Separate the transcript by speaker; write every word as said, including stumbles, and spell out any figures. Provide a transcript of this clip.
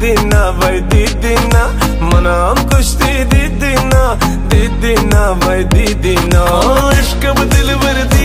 Speaker 1: दीदी ना भाई दीदी ना मनाम कुश्ती दीदी ना दीदी ना भाई दीदी ना इश्क दिल भर